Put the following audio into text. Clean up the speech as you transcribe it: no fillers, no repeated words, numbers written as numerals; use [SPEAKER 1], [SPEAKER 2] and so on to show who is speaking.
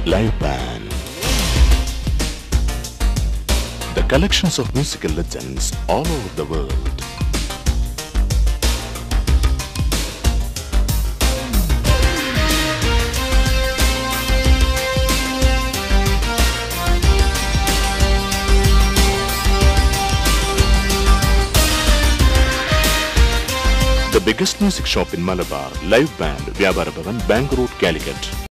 [SPEAKER 1] Live Band. The collections of musical legends all over the world. The biggest music shop in Malabar, Live Band, Vyapara Bhavan, Bank Road, Calicut.